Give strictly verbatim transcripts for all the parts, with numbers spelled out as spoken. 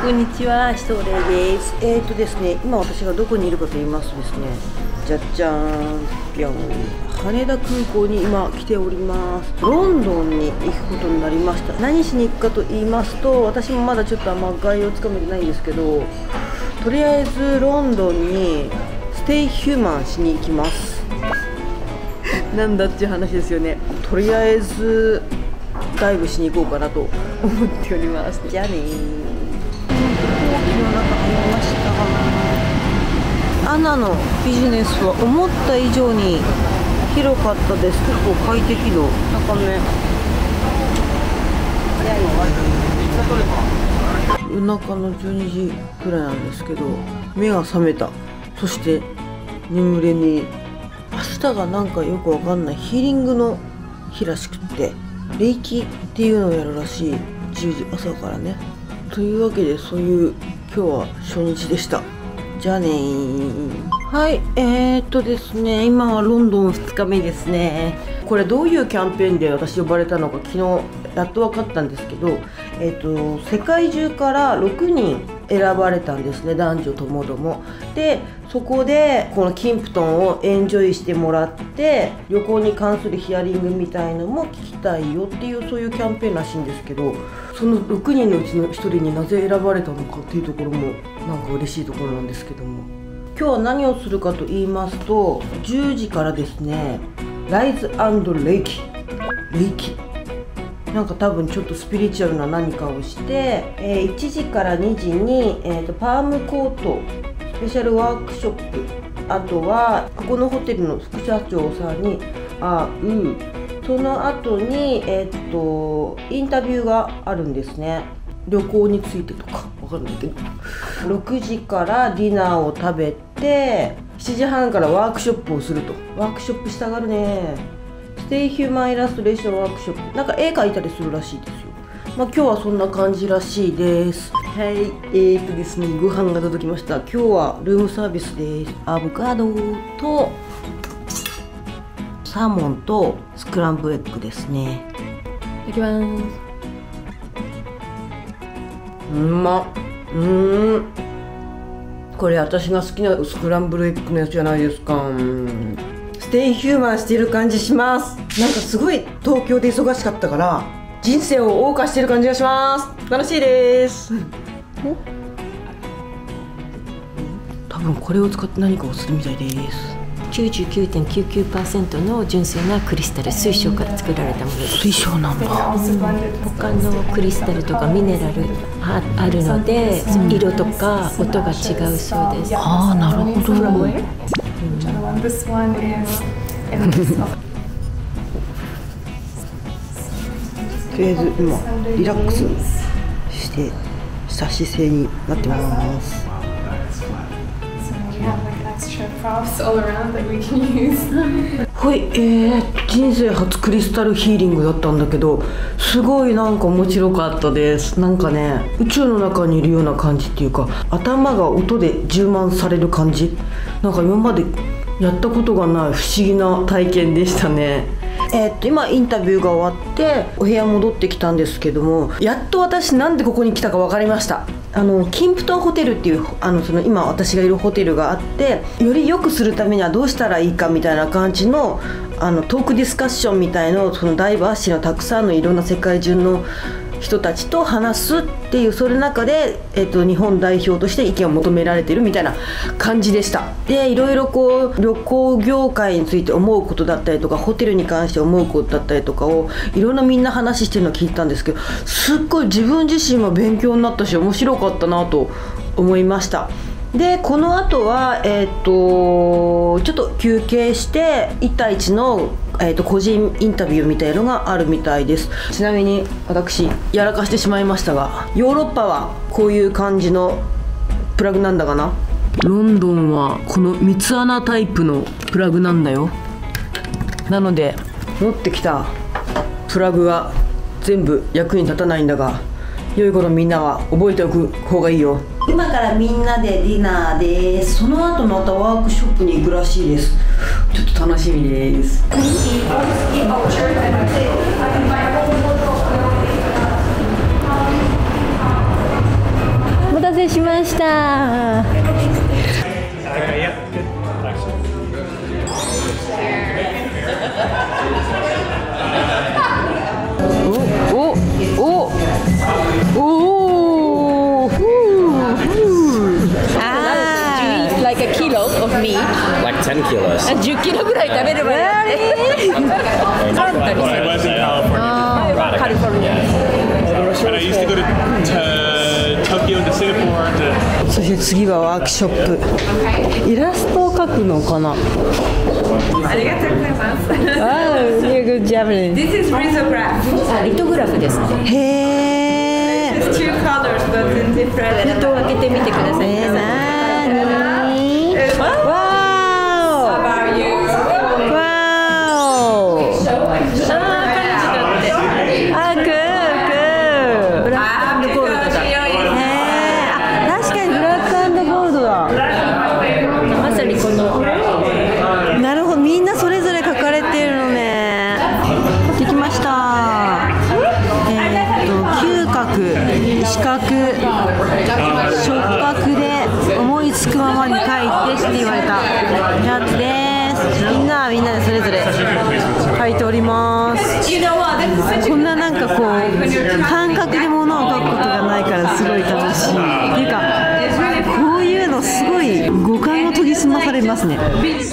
こんにちは、シトレイです。えーとですね、今私がどこにいるかと言いますとですね、じゃっじゃーん、ぴょん、羽田空港に今来ております。ロンドンに行くことになりました。何しに行くかと言いますと、私もまだちょっとあんま概要つかめてないんですけど、とりあえずロンドンにステイヒューマンしに行きます。なんだっていう話ですよね。とりあえずダイブしに行こうかなと思っております。じゃあねー。飛行機の中入りました。アナのビジネスは思った以上に広かったです。結構快適度高め。夜中のじゅうにじくらいなんですけど、目が覚めた。そして眠れに明日がなんかよくわかんないヒーリングの日らしくって、霊気っていうのをやるらしい。じゅうじ朝からね。というわけで、そういう今日は初日でした。じゃあねー。はい、えー、っとですね、今はロンドンふつかめですね。これどういうキャンペーンで私呼ばれたのか昨日やっと分かったんですけど、えー、っと世界中からろくにん選ばれたんですね、男女ともども。でそこでこのキンプトンをエンジョイしてもらって、旅行に関するヒアリングみたいのも聞きたいよっていう、そういうキャンペーンらしいんですけど、そのろくにんのうちのひとりになぜ選ばれたのかっていうところもなんか嬉しいところなんですけども、今日は何をするかと言いますと、じゅうじからですね、ライズ&レイキレイキなんか多分ちょっとスピリチュアルな何かをして、えー、いちじからにじに、えー、とパームコートスペシャルワークショップ、あとはここのホテルの副社長さんに会う。その後に、えー、とインタビューがあるんですね。旅行についてとかわかんないけど、ろくじからディナーを食べて、しちじはんからワークショップをすると。ワークショップしたがるね。ステイヒューマンイラストレーションワークショップ、なんか絵描いたりするらしいですよ。まあ今日はそんな感じらしいです。はい、えーとですね、ご飯が届きました。今日はルームサービスです。アボカドとサーモンとスクランブルエッグですね。いただきます。うまっ。うーん、これ私が好きなスクランブルエッグのやつじゃないですか。うんステイヒューマンしてる感じします。なんかすごい東京で忙しかったから人生を謳歌してる感じがします。楽しいです多分これを使って何かをするみたいです。 きゅうじゅうきゅうてんきゅうきゅうパーセント の純粋なクリスタル水晶から作られたものです。 水晶なんだ。 他のクリスタルとかミネラル あ, あるので、色とか音が違うそうです。 ああ、なるほど。とりあえず今リラックスしてした姿勢になってます。はい、えー、人生初クリスタルヒーリングだったんだけど、すごいなんか面白かったです。なんかね、宇宙の中にいるような感じっていうか、頭が音で充満される感じ、なんか今までやったことがない不思議な体験でしたね。えー、っと今インタビューが終わってお部屋戻ってきたんですけども、やっと私なんでここに来たか分かりました。あのキンプトンホテルっていうあのその今私がいるホテルがあって、より良くするためにはどうしたらいいかみたいな感じのあのトークディスカッションみたいのを、そのダイバーシティのたくさんのいろんな世界中の人たちと話すっていう、それの中で、えっと、日本代表として意見を求められているみたいな感じでした。でいろいろこう旅行業界について思うことだったりとか、ホテルに関して思うことだったりとかをいろんなみんな話してるのを聞いたんですけど、すっごい自分自身も勉強になったし面白かったなと思いました。でこの後は、えー、とちょっと休憩していち対いちの、えー、と個人インタビューみたいのがあるみたいです。ちなみに私やらかしてしまいましたが、ヨーロッパはこういう感じのプラグなんだかな。ロンドンはこの三つ穴タイプのプラグなんだよ。なので持ってきたプラグが全部役に立たないんだが、良い頃みんなは覚えておく方がいいよ。今からみんなでディナーです。その後またワークショップに行くらしいです。ちょっと楽しみです。 成しました。おおおおお。Like a kilo of meat. Like ten kilos. じゅっキロぐらい食べればいい。 カリフォルニア。 カリフォルニア。 And I used to go to, to Tokyo and to Singapore to. そして次はワークショップ。イラストを描くのかな。 ありがとうございます。 Oh, you're good Japanese. This is risograph. あ、リトグラフですね。 へえ。 It's two colors but in different. 蓋を開けてみてください。 えー、なーに。わーお。 How about you? わーお。あ、くーくー。ブラックゴールドだ。へえ。あ、確かにブラックゴールドだ。 まさにこの。 なるほど、みんなそれぞれ書かれてるのね。できました。えー、っと嗅覚、視覚、触覚で思いつくままに書いてって言われたやつです。みんなはみんなでそれぞれ書いております。こんななんかこう感覚で物を書くことがないからすごい楽しい。っていうかこういうのすごい五感を研ぎ澄まされますね。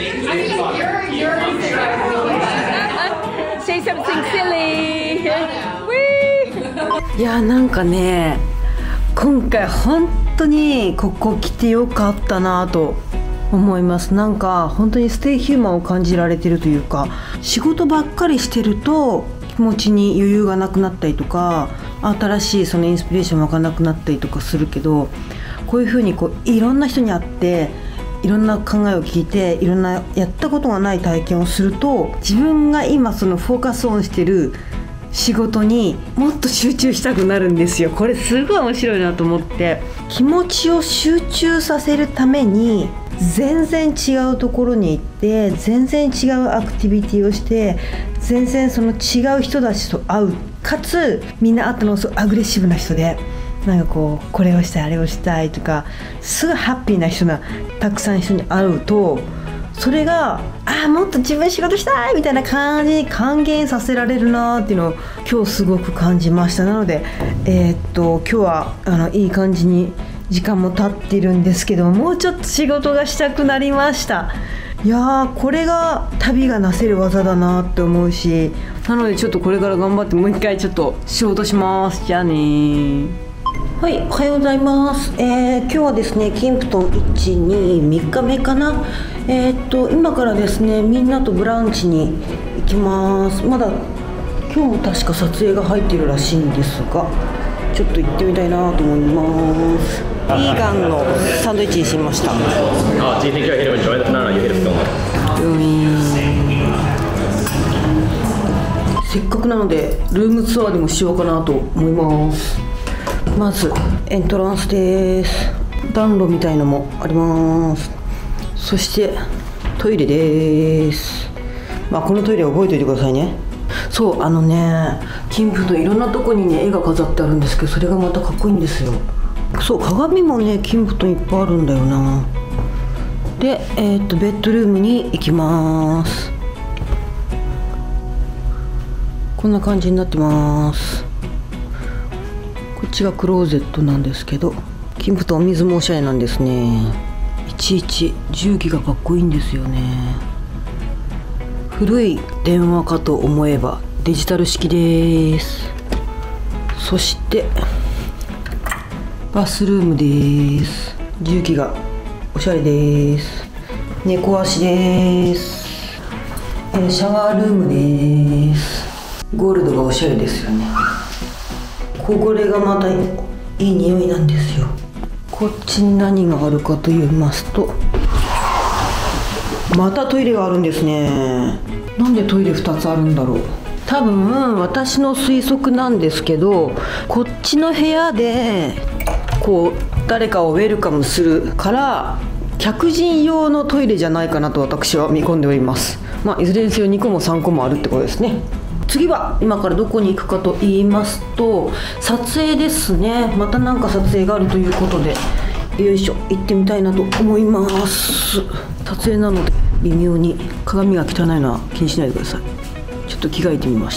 Say something silly. いやなんかね今回本当にここ来てよかったなと思います。なんか本当にステイヒューマンを感じられてるというか、仕事ばっかりしてると気持ちに余裕がなくなったりとか、新しいそのインスピレーション湧かなくなったりとかするけど、こういうふうにこういろんな人に会っていろんな考えを聞いていろんなやったことがない体験をすると、自分が今そのフォーカスオンしてる仕事にもっと集中したくなるんですよ。これすごい面白いなと思って、気持ちを集中させるために全然違うところに行って全然違うアクティビティをして全然その違う人たちと会う、かつみんな会ったのすごいアグレッシブな人で、なんかこうこれをしたいあれをしたいとかすごいハッピーな人がたくさん人に会うと、それがあもっと自分仕事したいみたいな感じに還元させられるなっていうのを今日すごく感じました。なので、えー、っと今日はあのいい感じに時間も経っているんですけど、もうちょっと仕事がしたくなりました。いやーこれが旅がなせる技だなって思うし、なのでちょっとこれから頑張ってもう一回ちょっと仕事します。じゃあねー。はい、おはようございます。えー、今日はですね、キンプトンいち、に、みっかめかな。えー、っと今からですね、みんなとブランチに行きます。まだ今日も確か撮影が入っているらしいんですが、ちょっと行ってみたいなと思います。ビーガンのサンドイッチにしてみました。 Oh, do you think you're here to enjoy this? No, no, you're here to film it. うーん。せっかくなのでルームツアーでもしようかなと思います。まずエントランスです。暖炉みたいのもあります。そしてトイレです。まあこのトイレ覚えておいてくださいね。そうあのね、キンプトンいろんなとこにね絵が飾ってあるんですけど、それがまたかっこいいんですよ。そう鏡もねキンプトンいっぱいあるんだよな。でえー、っとベッドルームに行きます。こんな感じになってます。こっちがクローゼットなんですけど、キンプトンお水もおしゃれなんですね。いちいち重機がかっこいいんですよね。古い電話かと思えばデジタル式です。そしてバスルームです。重機がおしゃれです。猫足です。えー、シャワールームです。ゴールドがおしゃれですよね。これがまたいい匂いなんですよ。こっちに何があるかと言いますと、またトイレがあるんですね。なんでトイレふたつあるんだろう。多分私の推測なんですけど、こっちの部屋でこう誰かをウェルカムするから客人用のトイレじゃないかなと私は見込んでおります。まあいずれにせよにこもさんこもあるってことですね。 次は今からどこに行くかと言いますと、撮影ですね。またなんか撮影があるということで、よいしょ、行ってみたいなと思います。撮影なので微妙に鏡が汚いのは気にしないでください。ちょっと着替えてみました。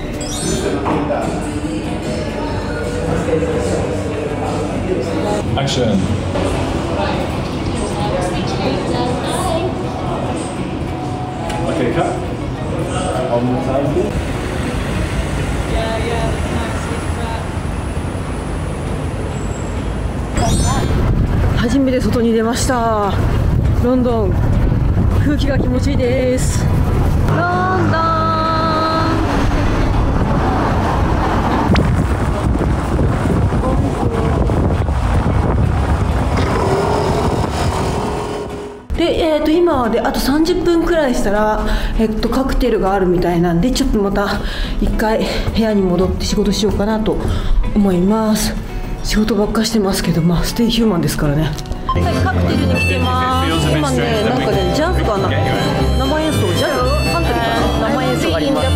アクション。Okay, cut. On the side. 初めて外に出ました。ロンドン、空気が気持ちいいです。ロンドン。で、えー、と今であとさんじゅっぷんくらいしたら、えー、とカクテルがあるみたいなんで、ちょっとまた一回部屋に戻って仕事しようかなと思います。仕事ばっかしてますけど、まあステイヒューマンですからね。はい、カクテルに来てます。今ね、なんかね、ジャズかな、生演奏、ジャズカントリーかな、生演奏があります。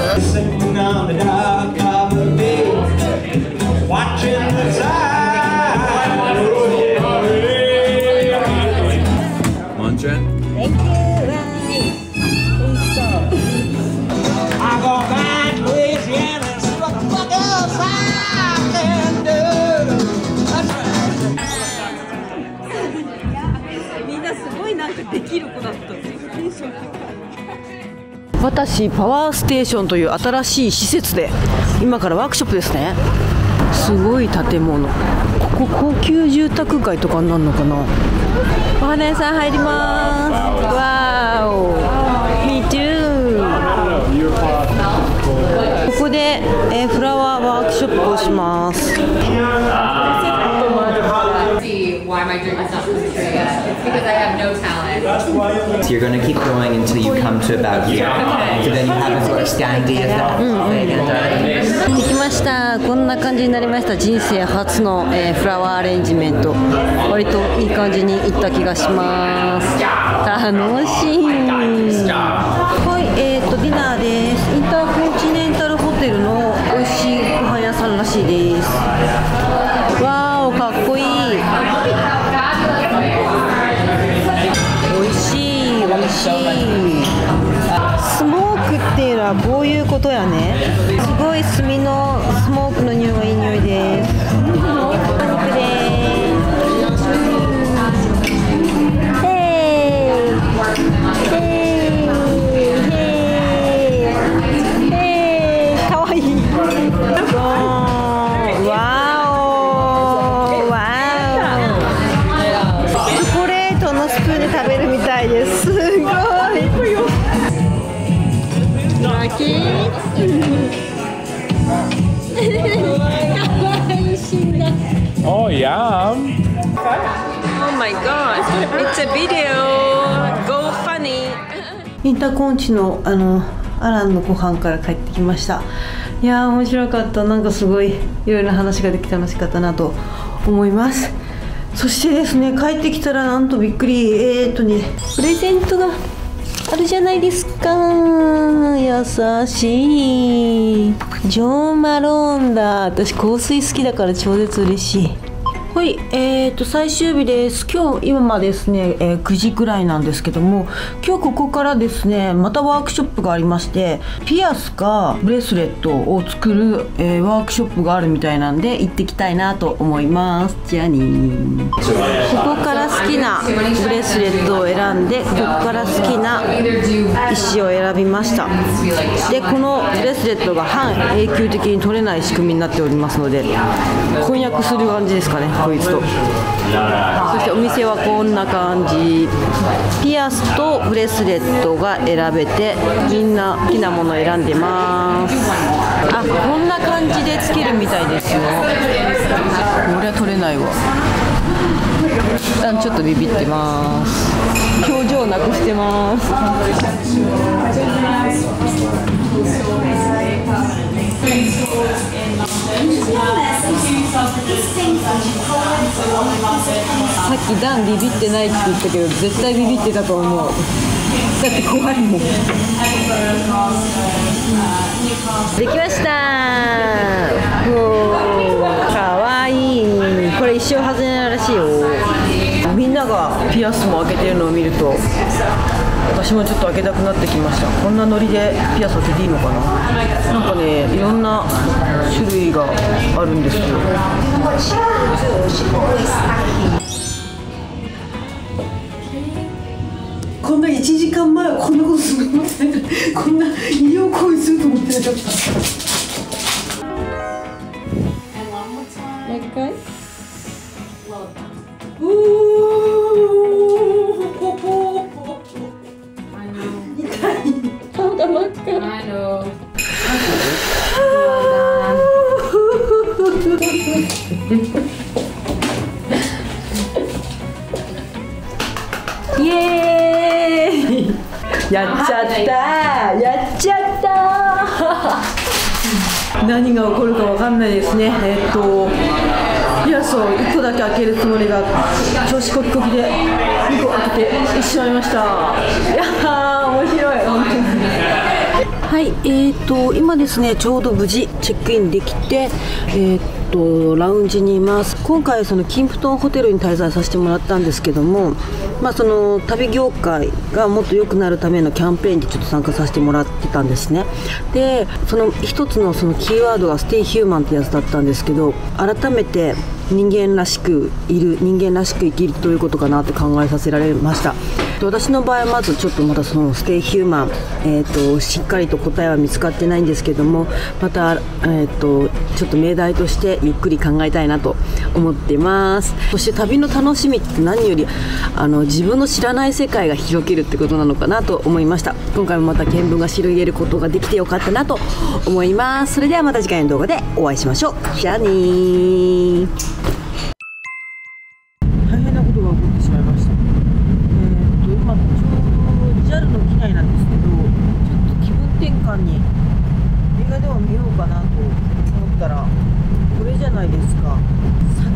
私パワーステーションという新しい施設で今からワークショップですね。すごい建物、ここ高級住宅街とかになるのかな。お花屋さん入ります。わーお、 Me too。 ここで、えー、フラワーワークショップをします。 Why my drink is not coming through yet. It's because I have no talent. So you're going to keep going until you come to about here. Okay. So then you have a sort of standee as well. できました。こんな感じになりました。人生初の、えー、フラワーアレンジメント。割といい感じにいった気がします。楽しい。はい、えーとディナーです。インターコンチネンタルホテルの美味しいご飯屋さんらしいです。わーお、かっこいい。美味しい、美味しい。スモークっていうのはこういうことやね。すごい炭のスモークの匂いがいい匂いです。お肉です。へーへーへー、かわいい。食べるみたいです。すごい。泣き。可愛いシーンだ。 Oh yeah. Oh my god. It's a video. Go funny. インターコンチのあのアランのご飯から帰ってきました。いやー面白かった。なんかすごいいろいろな話ができて楽しかったなと思います。そしてですね、帰ってきたらなんとびっくり、えーっとね、プレゼントがあるじゃないですか。優しい。ジョン・マローンだ。私香水好きだから超絶嬉しい。はい、えーと最終日です。今日今までですね、えー、くじくらいなんですけども、今日ここからですねまたワークショップがありまして、ピアスかブレスレットを作る、えー、ワークショップがあるみたいなんで行ってきたいなと思います。じゃあねー。ここから好きなブレスレットを選んで、ここから好きな石を選びました。でこのブレスレットが半永久的に取れない仕組みになっておりますので、婚約する感じですかね、こいつと。そしてお店はこんな感じ。ピアスとブレスレットが選べて、みんな好きなものを選んでます。あ、こんな感じでつけるみたいですよ。これは取れないわ。ちょっとビビってます。表情なくしてます。さっきダンビビってないって言ったけど、絶対ビビってたと思う。 だって怖いもん。できましたー。おー、かわいい。これ一生外れないらしいよ。みんながピアスも開けてるのを見ると私もちょっと開けたくなってきました。こんなノリでピアス開けていいのかな。なんかね、いろんな種類があるんですよ。こんないちじかんまえはこんなことすると思ってなかった。こんな医療行為すると思ってなかった。 もう一回。顔が真っ赤。 I know. イエーイやっちゃったやっちゃった何が起こるかわかんないですね。えー、っとピアスをいっこだけ開けるつもりが調子こきこきでにこ開けてしまいました。いやー面白い本当に。はい、えーと今ですねちょうど無事チェックインできて、えーとラウンジにいます。今回そのキンプトンホテルに滞在させてもらったんですけども、まあ、その旅業界がもっと良くなるためのキャンペーンにちょっと参加させてもらってたんですね。でその一つのそのキーワードがステイヒューマンってやつだったんですけど、改めて人間らしくいる人間らしく生きるということかなって考えさせられました。私の場合はまずちょっとまだそのステイヒューマン、えー、としっかりと答えは見つかってないんですけども、また、えー、とちょっと命題としてゆっくり考えたいなと思っています。そして旅の楽しみって何よりあの自分の知らない世界が広げるってことなのかなと思いました。今回もまた見聞が広げることができてよかったなと思います。それではまた次回の動画でお会いしましょう。じゃあねー。大変なことが起こってしまいました。今ちょうど ジャル の機内なんですけど、ちょっと気分転換に映画でも見ようかなと思ったらこれじゃないですか。